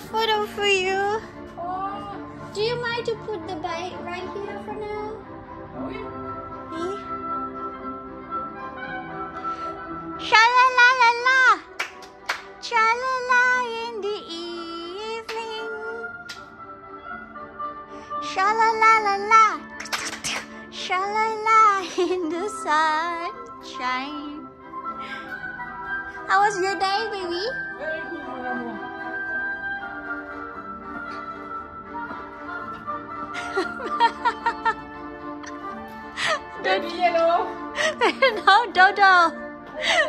photo for you. Oh, Do you mind to put the bike right here for now? oui. Sha la la la la, cha la la in the evening. Sha la la la la, sha la la in the sunshine. How was your day, baby? Very good, mon amour. Baby yellow. No, Dodo.